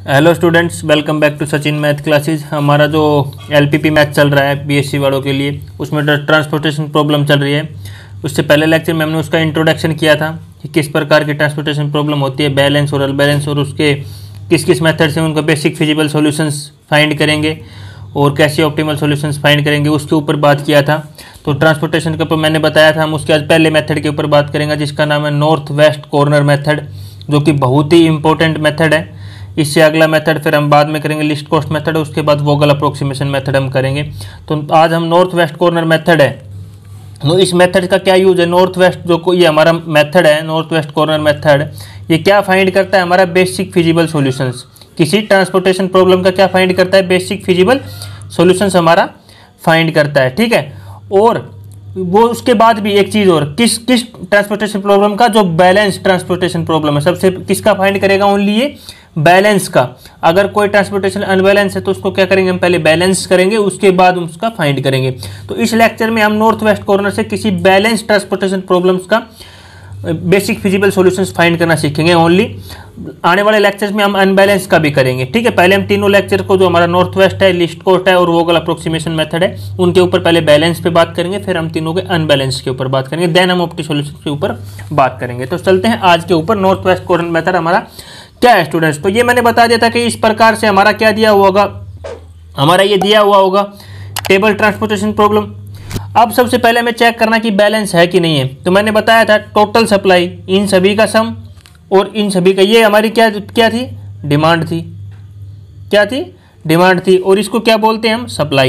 Hello students, welcome back to Sachin math classes. हमारा जो LPP math चल रहा है बीएससी वालों के लिए, उसमें ट्रांसपोर्टेशन प्रॉब्लम चल रही है। उससे पहले लेक्चर में हमने उसका इंट्रोडक्शन किया था कि किस प्रकार की ट्रांसपोर्टेशन प्रॉब्लम होती है, बैलेंस और अनबैलेंस, और उसके किस किस मेथड से उनका बेसिक फिजिबल सॉल्यूशंस फाइंड करेंगे और कैसे ऑप्टिमल सॉल्यूशंस फाइंड करेंगे, उसके ऊपर बात किया था। तो ट्रांसपोर्टेशन के ऊपर मैंने बताया था, हम उसके आज पहले मेथड के ऊपर बात करेंगे जिसका नाम है नॉर्थ वेस्ट कॉर्नर मेथड, जो कि बहुत ही इंपॉर्टेंट मेथड है। इससे अगला मेथड फिर हम बाद में करेंगे लिस्ट कॉस्ट मेथड, उसके बाद वोगल अप्रोक्सीमेशन मेथड हम करेंगे। तो आज हम नॉर्थ वेस्ट कॉर्नर मेथड है, तो इस मेथड का क्या यूज है। नॉर्थ वेस्ट जो ये हमारा मेथड है, नॉर्थ वेस्ट कॉर्नर मेथड, ये क्या फाइंड करता है, हमारा बेसिक फिजिबल सॉल्यूशंस। किसी ट्रांसपोर्टेशन प्रॉब्लम का क्या फाइंड करता है, बेसिक फिजिबल सॉल्यूशंस हमारा फाइंड करता है, ठीक है। और वो उसके बाद भी एक चीज़ और, किस किस ट्रांसपोर्टेशन प्रॉब्लम का, जो बैलेंस ट्रांसपोर्टेशन प्रॉब्लम है, सबसे किसका फाइंड करेगा, ओनली ये बैलेंस का। अगर कोई ट्रांसपोर्टेशन अनबैलेंस है तो उसको क्या करेंगे, हम पहले बैलेंस करेंगे, उसके बाद उसका फाइंड करेंगे। तो इस लेक्चर में हम नॉर्थ वेस्ट कॉर्नर से किसी बैलेंस ट्रांसपोर्टेशन प्रॉब्लम्स का बेसिक फिजिबल सॉल्यूशंस फाइंड करना सीखेंगे ओनली। आने वाले लेक्चर्स में हम अनबैलेंस का भी करेंगे, ठीक है। पहले हम तीनों लेक्चर को, जो हमारा नॉर्थ वेस्ट है, लिस्ट कॉस्ट है और वोगल अप्रोक्सीमेशन मेथड है, उनके ऊपर पहले बैलेंस पे बात करेंगे, फिर हम तीनों के अनबैलेंस के ऊपर बात करेंगे, देन हम ऑप्टी सॉल्यूशन के ऊपर बात करेंगे। तो चलते हैं आज के ऊपर। नॉर्थ वेस्ट कॉर्नर मेथड हमारा क्या है स्टूडेंट्स। तो ये मैंने बता दिया था कि इस प्रकार से हमारा क्या दिया हुआ होगा, हमारा ये दिया हुआ होगा टेबल ट्रांसपोर्टेशन प्रॉब्लम। अब सबसे पहले हमें चेक करना कि बैलेंस है कि नहीं है। तो मैंने बताया था टोटल सप्लाई, इन सभी का सम और इन सभी का, ये हमारी क्या क्या थी, डिमांड थी। क्या थी, डिमांड थी। और इसको क्या बोलते हैं हम, सप्लाई।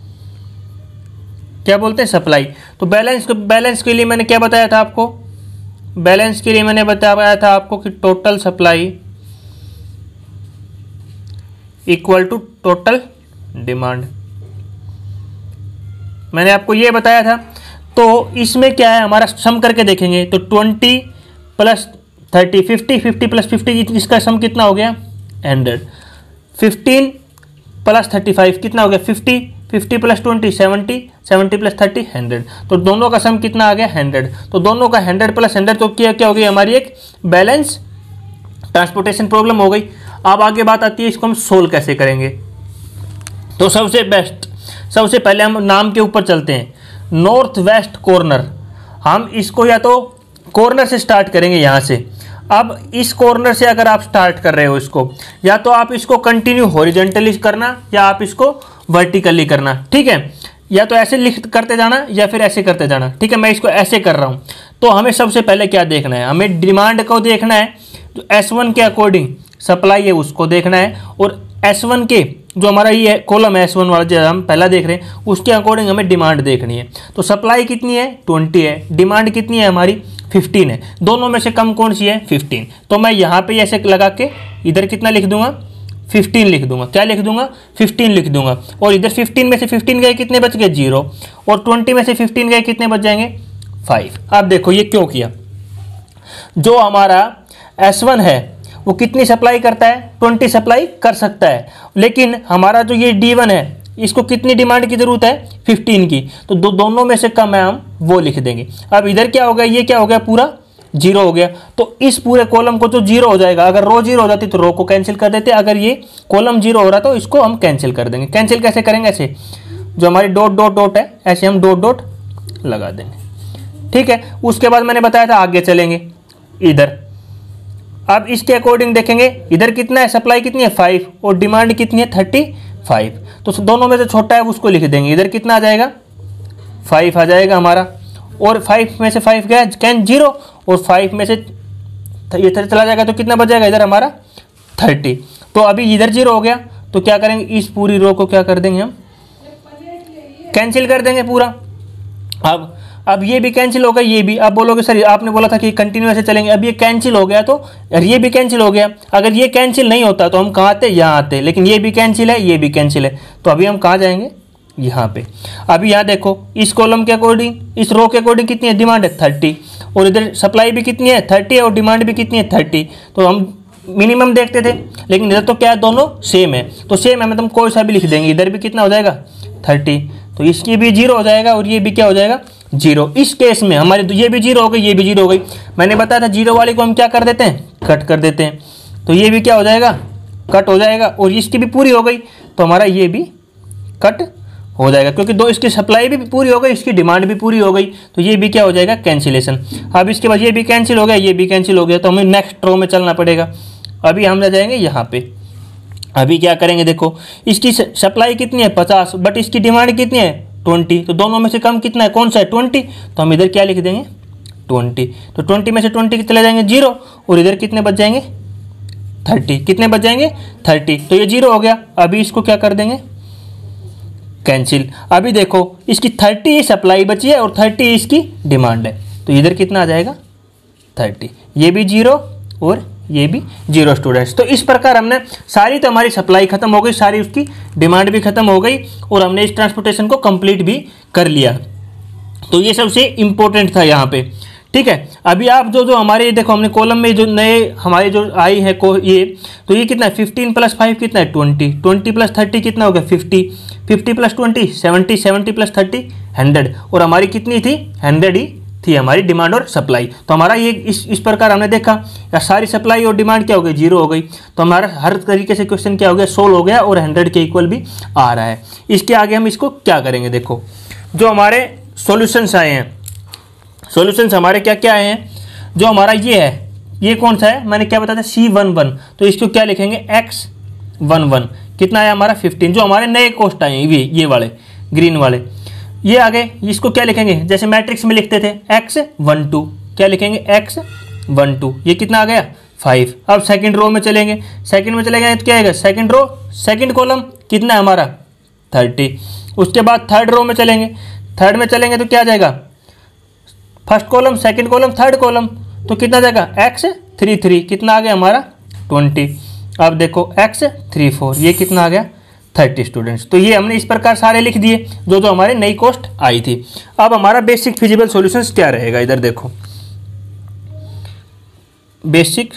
क्या बोलते हैं, सप्लाई। तो बैलेंस के लिए मैंने क्या बताया था आपको, बैलेंस के लिए मैंने बताया था आपको कि total supply equal to total demand, मैंने आपको ये बताया था। तो इसमें क्या है, हमारा सम करके देखेंगे तो 20 प्लस 30 50, 50 प्लस 50, इसका सम कितना हो गया, 100। 15 प्लस 35 कितना हो गया, 50, 50 प्लस 20 70, 70 प्लस 30 100। तो दोनों का सम कितना आ गया, 100। तो दोनों का 100 प्लस 100, तो क्या हो गई हमारी एक बैलेंस ट्रांसपोर्टेशन प्रॉब्लम हो गई। अब आगे बात आती है, इसको हम सोल्व कैसे करेंगे। तो सबसे पहले हम नाम के ऊपर चलते हैं, नॉर्थ वेस्ट कॉर्नर। हम इसको या तो कॉर्नर से स्टार्ट करेंगे यहाँ से। अब इस कॉर्नर से अगर आप स्टार्ट कर रहे हो इसको, या तो आप इसको कंटिन्यू हॉरिजॉन्टली करना या आप इसको वर्टिकली करना, ठीक है। या तो ऐसे करते जाना या फिर ऐसे करते जाना, ठीक है। मैं इसको ऐसे कर रहा हूँ। तो हमें सबसे पहले क्या देखना है, हमें डिमांड को देखना है, जो S1 के अकॉर्डिंग सप्लाई है उसको देखना है, और S1 के जो हमारा ये कॉलम है S1 वाला जो हम पहला देख रहे हैं, उसके अकॉर्डिंग हमें डिमांड देखनी है। तो सप्लाई कितनी है, 20 है, डिमांड कितनी है हमारी, 15 है। दोनों में से कम कौन सी है, 15। तो मैं यहाँ पे ऐसे लगा के इधर कितना लिख दूंगा, 15 लिख दूंगा। क्या लिख दूंगा, 15 लिख दूंगा। और इधर 15 में से 15 गए, कितने बच गए, 0। और 20 में से 15 गए, कितने बच जाएंगे, 5। अब देखो ये क्यों किया, जो हमारा S1 है वो कितनी सप्लाई करता है, 20 सप्लाई कर सकता है। लेकिन हमारा जो ये D1 है, इसको कितनी डिमांड की जरूरत है, 15 की। तो दोनों में से कम है, हम वो लिख देंगे। अब इधर क्या हो गया, ये क्या हो गया, पूरा 0 हो गया। तो इस पूरे कॉलम को जो 0 हो जाएगा, अगर रो 0 हो जाती तो रो को कैंसिल कर देते, अगर ये कॉलम 0 हो रहा तो इसको हम कैंसिल कर देंगे। कैंसिल कैसे करेंगे, ऐसे जो हमारी डॉट डॉट डॉट है, ऐसे हम डॉट डॉट लगा देंगे, ठीक है। उसके बाद मैंने बताया था आगे चलेंगे इधर। अब इसके अकॉर्डिंग देखेंगे, इधर कितना है, सप्लाई कितनी है, 5, और डिमांड कितनी है, 35। तो दोनों में से छोटा है उसको लिख देंगे। इधर कितना आ जाएगा, 5 आ जाएगा हमारा। और 5 में से 5 गया, कैन 0, और 5 में से ये चला जाएगा तो कितना बच जाएगा इधर हमारा, 30। तो अभी इधर 0 हो गया, तो क्या करेंगे, इस पूरी रो को क्या कर देंगे, हम कैंसिल कर देंगे पूरा। अब ये भी कैंसिल हो गया, ये भी। अब बोलोगे सर आपने बोला था कि कंटिन्यू ऐसे चलेंगे, अब ये कैंसिल हो गया, तो ये भी कैंसिल हो गया। अगर ये कैंसिल नहीं होता तो हम कहाँ आते, यहाँ आते। लेकिन ये भी कैंसिल है, ये भी कैंसिल है, तो अभी हम कहाँ जाएंगे, यहाँ पे। अभी यहाँ देखो, इस कॉलम के अकॉर्डिंग, इस रो के अकॉर्डिंग कितनी है, डिमांड है 30, और इधर सप्लाई भी कितनी है, 30 है, और डिमांड भी कितनी है, 30। तो हम मिनिमम देखते थे, लेकिन इधर तो क्या है, दोनों सेम है। तो सेम है मतलब कोई सा भी लिख देंगे। इधर भी कितना हो जाएगा, 30, तो इसकी भी 0 हो जाएगा, और ये भी क्या हो जाएगा, 0। इस केस में हमारी तो ये भी 0 हो गई, ये भी 0 हो गई। मैंने बताया था 0 वाली को हम क्या कर देते हैं, कट कर देते हैं। तो ये भी क्या हो जाएगा, कट हो जाएगा, और इसकी भी पूरी हो गई तो हमारा ये भी कट हो जाएगा, क्योंकि दो इसकी सप्लाई भी पूरी हो गई, इसकी डिमांड भी पूरी हो गई, तो ये भी क्या हो जाएगा, कैंसिलेशन। अब इसके बाद ये भी कैंसिल हो गया, ये भी कैंसिल हो गया, तो हमें नेक्स्ट रो में चलना पड़ेगा। अभी हम ले जाएंगे यहाँ पे, अभी क्या करेंगे, देखो इसकी सप्लाई कितनी है 50, बट इसकी डिमांड कितनी है 20, तो दोनों में से कम कितना है, कौन सा है 20, तो हम इधर क्या लिख देंगे 20, तो 20 में से 20 चले जाएंगे 0, और इधर कितने बच जाएंगे 30, कितने बच जाएंगे 30, तो ये 0 हो गया। अभी इसको क्या कर देंगे, कैंसिल। अभी देखो इसकी 30 सप्लाई बची है और 30 इसकी डिमांड है, तो इधर कितना आ जाएगा 30, ये भी 0 और ये भी 0 स्टूडेंट्स। तो इस प्रकार हमने सारी, तो हमारी सप्लाई खत्म हो गई, सारी उसकी डिमांड भी खत्म हो गई, और हमने इस ट्रांसपोर्टेशन को कंप्लीट भी कर लिया। तो ये सबसे इंपॉर्टेंट था यहाँ पे, ठीक है। अभी आप जो हमारे देखो, हमने कॉलम में जो नए हमारे जो आई है ये, तो ये कितना है 15 + 5 कितना है 20, 20 + 30 कितना हो गया 50, 50 + 20 70, 70 + 30 100, और हमारी कितनी थी 100 ही थी हमारी डिमांड और सप्लाई। तो हमारा ये इस प्रकार हमने देखा, या सारी सप्लाई और डिमांड क्या हो गई 0 हो गई, तो हमारा हर तरीके से क्वेश्चन क्या हो गया, सोल्व हो गया, और 100 के इक्वल भी आ रहा है। इसके आगे हम इसको क्या करेंगे, देखो जो हमारे सॉल्यूशंस आए हैं, सॉल्यूशंस हमारे क्या क्या आए हैं, जो हमारा ये है, ये कौन सा है, मैंने क्या बताया था C11, तो इसको क्या लिखेंगे X11, कितना आया हमारा 15, जो हमारे नए कोस्ट आए हैं ये वाले ग्रीन वाले। ये आगे इसको क्या लिखेंगे, जैसे मैट्रिक्स में लिखते थे X12, क्या लिखेंगे X12, ये कितना आ गया 5। अब सेकंड रो में चलेंगे, सेकंड में चलेंगे तो क्या आएगा, सेकंड रो सेकंड कॉलम कितना है हमारा 30। उसके बाद थर्ड रो में चलेंगे, थर्ड में चलेंगे तो क्या आ जाएगा, first column second column third column, तो कितना आ जाएगा X33, कितना आ गया हमारा 20। अब देखो X34, ये कितना आ गया 30 स्टूडेंट्स। तो ये हमने इस प्रकार सारे लिख दिए जो हमारे नई कॉस्ट आई थी। अब हमारा बेसिक फिजिबल सॉल्यूशंस क्या रहेगा, इधर देखो बेसिक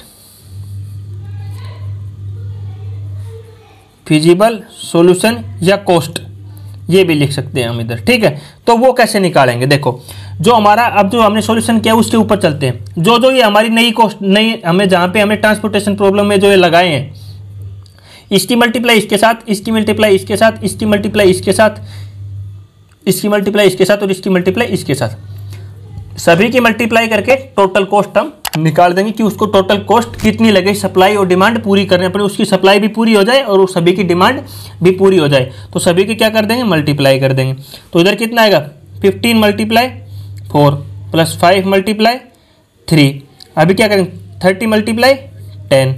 फिजिबल सॉल्यूशन या कॉस्ट, ये भी लिख सकते हैं हम इधर, ठीक है। तो वो कैसे निकालेंगे, देखो जो हमारा अब जो हमने सॉल्यूशन किया उसके ऊपर चलते हैं। जो ये हमारी नई कॉस्ट, नई हमें जहाँ पे हमने ट्रांसपोर्टेशन प्रॉब्लम में जो ये लगाए हैं, इसकी मल्टीप्लाई इसके साथ, इसकी मल्टीप्लाई इसके साथ, इसकी मल्टीप्लाई इसके साथ, इसकी मल्टीप्लाई इसके साथ, और इसकी मल्टीप्लाई इसके साथ, सभी की मल्टीप्लाई करके टोटल कॉस्ट हम निकाल देंगे कि उसको टोटल कॉस्ट कितनी लगे सप्लाई और डिमांड पूरी करने पर, उसकी सप्लाई भी पूरी हो जाए और सभी की डिमांड भी पूरी हो जाए। तो सभी की क्या कर देंगे, मल्टीप्लाई कर देंगे। तो इधर कितना आएगा 15 × 4 + 5 × 3। अभी क्या करेंगे 30 × 10।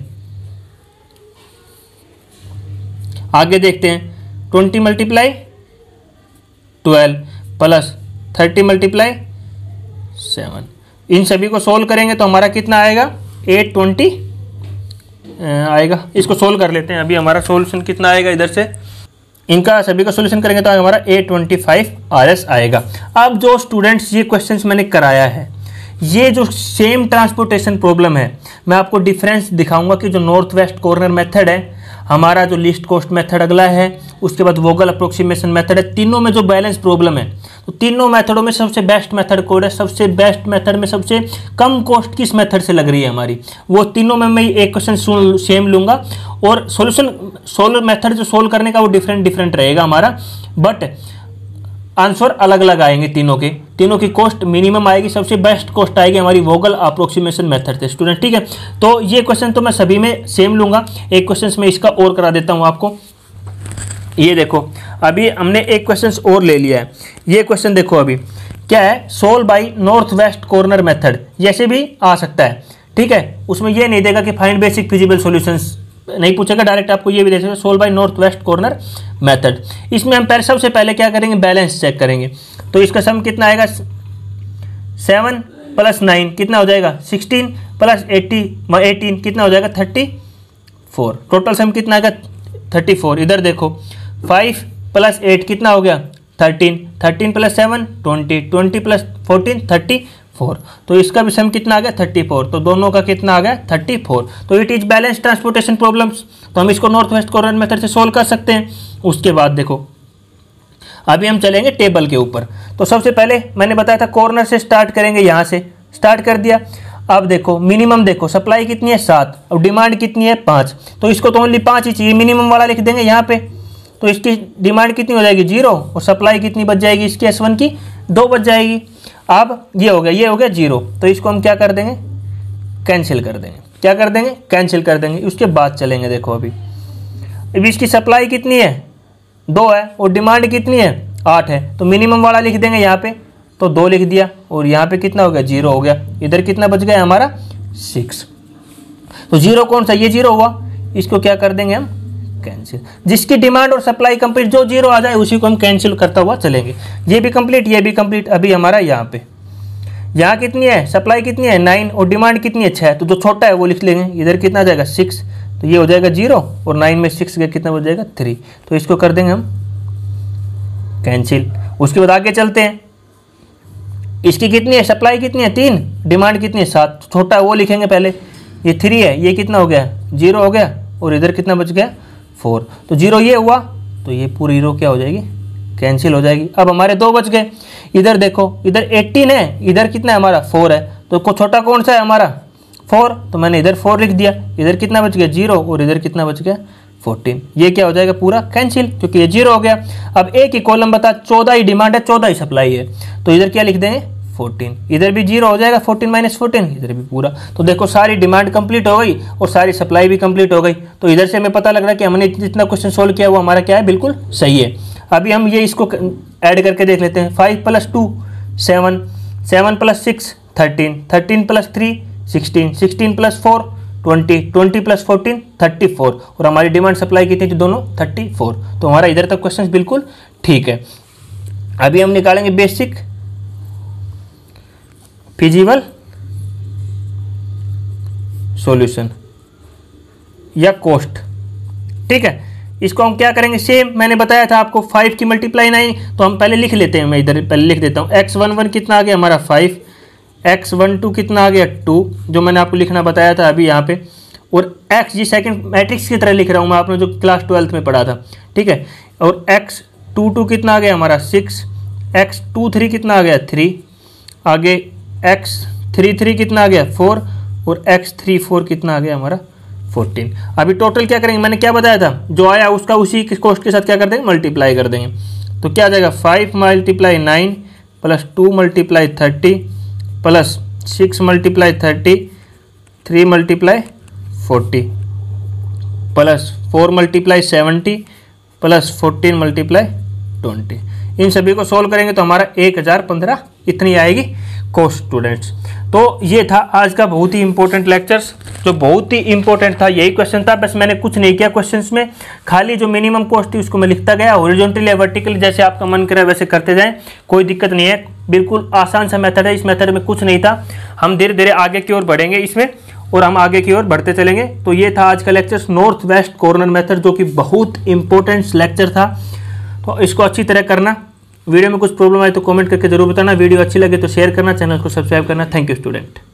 आगे देखते हैं 20 × 12 + 30 × 7। इन सभी को सोल्व करेंगे तो हमारा कितना आएगा 820 आएगा। इसको सोल्व कर लेते हैं। अभी हमारा सोल्यूशन कितना आएगा, इधर से इनका सभी का सोल्यूशन करेंगे तो हमारा 825 RS आएगा। अब जो स्टूडेंट्स ये क्वेश्चंस मैंने कराया है, ये जो सेम ट्रांसपोर्टेशन प्रॉब्लम है, मैं आपको डिफरेंस दिखाऊंगा कि जो नॉर्थ वेस्ट कॉर्नर मेथड है, हमारा जो लीस्ट कॉस्ट मेथड अगला है, उसके बाद वोगल अप्रोक्सीमेशन मेथड है, तीनों में जो बैलेंस प्रॉब्लम है, तो तीनों मेथडों में सबसे बेस्ट मेथड कौन है, सबसे बेस्ट मेथड में सबसे कम कॉस्ट किस मेथड से लग रही है हमारी, वो तीनों में मैं एक क्वेश्चन सेम लूँगा और सोल्व मेथड जो सोल्व करने का वो डिफरेंट रहेगा हमारा, बट आंसर अलग अलग आएंगे। तीनों की कॉस्ट मिनिमम आएगी, सबसे बेस्ट कॉस्ट आएगी हमारी वोगल अप्रोक्सीमेशन मेथड से स्टूडेंट, ठीक है। तो ये क्वेश्चन तो मैं सभी में सेम लूँगा। एक क्वेश्चन में इसका और करा देता हूँ आपको। ये देखो अभी हमने एक क्वेश्चन और ले लिया है। ये क्वेश्चन देखो अभी क्या है, solve by north west corner method, जैसे भी आ सकता है, ठीक है। उसमें ये नहीं देगा कि फाइंड बेसिक फिजिबल सॉल्यूशंस नहीं पूछेगा, डायरेक्ट आपको ये भी दे सकते solve by north west corner method. इसमें हम सबसे पहले क्या करेंगे, बैलेंस चेक करेंगे। तो इसका सम कितना आएगा 7 + 9 कितना हो जाएगा 16 + 18 कितना हो जाएगा 34। टोटल सम कितना आएगा 34। इधर देखो 5 + 8 कितना हो गया 13 + 7 20 + 14 34। तो इसका भी सम कितना आ गया 34। तो दोनों का कितना आ गया 34। तो it is balance transportation problems. तो हम इसको नॉर्थ वेस्ट कॉर्नर मेथड से सोल्व कर सकते हैं। उसके बाद देखो अभी हम चलेंगे टेबल के ऊपर। तो सबसे पहले मैंने बताया था कॉर्नर से स्टार्ट करेंगे, यहाँ से स्टार्ट कर दिया। अब देखो मिनिमम, देखो सप्लाई कितनी है 7 और डिमांड कितनी है 5, तो इसको तो ओनली 5 ही चाहिए, मिनिमम वाला लिख देंगे यहाँ पे। तो इसकी डिमांड कितनी हो जाएगी 0 और सप्लाई कितनी बच जाएगी इसकी S1 की 2 बच जाएगी। अब ये हो गया 0, तो इसको हम क्या कर देंगे, कैंसिल कर देंगे। क्या कर देंगे, कैंसिल कर देंगे। उसके बाद चलेंगे, देखो अभी इसकी सप्लाई कितनी है 2 है और डिमांड कितनी है 8 है, तो मिनिमम वाला लिख देंगे यहाँ पे, तो 2 लिख दिया और यहाँ पे कितना हो गया 0 हो गया। इधर कितना बच गया हमारा 6, तो 0 कौन सा, ये 0 हुआ, इसको क्या कर देंगे हम कैंसिल। जिसकी डिमांड और सप्लाई कंप्लीट, जो 0 आ जाए उसी को हम कैंसिल करता हुआ चलेंगे। ये भी कंप्लीट, ये भी कंप्लीट। अभी हमारा यहाँ पे, यहाँ कितनी है सप्लाई कितनी है 9 और डिमांड कितनी है 6, तो जो छोटा है वो लिख लेंगे। इधर कितना आ जाएगा 6, तो ये हो जाएगा 0 और 9 में 6 गया कितना हो जाएगा 3, तो इसको कर देंगे हम कैंसिल। उसके बाद आगे चलते हैं, इसकी कितनी है सप्लाई कितनी है 3, डिमांड कितनी है 7, तो छोटा है वो लिखेंगे पहले। ये 3 है, ये कितना हो गया 0 हो गया और इधर कितना बच गया 4, तो 0 ये हुआ, तो ये पूरी रो क्या हो जाएगी कैंसिल हो जाएगी। अब हमारे 2 बच गए। इधर देखो, इधर 18 है, इधर कितना है हमारा 4 है, तो छोटा कौन सा है हमारा 4, तो मैंने इधर 4 लिख दिया। इधर कितना बच गया 0 और इधर कितना बच गया 14, ये क्या हो जाएगा पूरा कैंसिल, क्योंकि ये 0 हो गया। अब एक ही कॉलम बता, 14 ही डिमांड है 14 ही सप्लाई है, तो इधर क्या लिख देंगे 14, इधर भी 0 हो जाएगा 14 माइनस 14, इधर भी पूरा। तो देखो सारी डिमांड कंप्लीट हो गई और सारी सप्लाई भी कंप्लीट हो गई। तो इधर से हमें पता लग रहा है कि हमने जितना क्वेश्चन सोल्व किया वो हमारा क्या है, बिल्कुल सही है। अभी हम ये इसको ऐड करके देख लेते हैं। 5 + 2 7, 7 + 6 13, 13 + 3 16, 16 + 4 20, 20 + 14 34, और हमारी डिमांड सप्लाई कितनी थी दोनों 34। तो हमारा इधर तक क्वेश्चन बिल्कुल ठीक है। अभी हम निकालेंगे बेसिक फिजिबल सॉल्यूशन या कॉस्ट। ठीक है, इसको हम क्या करेंगे, सेम मैंने बताया था आपको 5 की मल्टीप्लाई 9, तो हम पहले लिख लेते हैं। मैं इधर पहले लिख देता हूँ। x11 कितना आ गया हमारा 5, x12 कितना आ गया 2, जो मैंने आपको लिखना बताया था अभी यहाँ पे, और x जी सेकंड मैट्रिक्स की तरह लिख रहा हूँ मैं, आपने जो क्लास 12th में पढ़ा था। ठीक है, और x22 कितना आ गया हमारा 6, x23 कितना आ गया 3, आगे x33 कितना आ गया 4 और x34 कितना आ गया हमारा 14। अभी टोटल क्या करेंगे, मैंने क्या बताया था, जो आया उसका उसी कॉस्ट के साथ क्या कर देंगे मल्टीप्लाई कर देंगे। तो क्या आ जाएगा 5 × 9 + 2 × 30 प्लस 6 × 30 3 × 40 प्लस 4 × 70 प्लस 14 × 20। इन सभी को सोल्व करेंगे तो हमारा 1015 इतनी आएगी कॉस्ट स्टूडेंट्स। तो ये था आज का बहुत ही इंपॉर्टेंट लेक्चर्स, जो बहुत ही इंपॉर्टेंट था। यही क्वेश्चन था, बस मैंने कुछ नहीं किया क्वेश्चंस में, खाली जो मिनिमम कॉस्ट थी उसको मैं लिखता गया। हॉरिजॉन्टली या वर्टिकली जैसे आपका मन करे वैसे करते जाएं, कोई दिक्कत नहीं है, बिल्कुल आसान सा मेथड है। इस मेथड में कुछ नहीं था, हम धीरे धीरे आगे की ओर बढ़ेंगे इसमें, और हम आगे की ओर बढ़ते चलेंगे। तो ये था आज का lecture, north west corner method, जो कि बहुत इंपॉर्टेंट लेक्चर था। तो इसको अच्छी तरह करना। वीडियो में कुछ प्रॉब्लम आए तो कमेंट करके जरूर बताना। वीडियो अच्छी लगे तो शेयर करना, चैनल को सब्सक्राइब करना। Thank you student.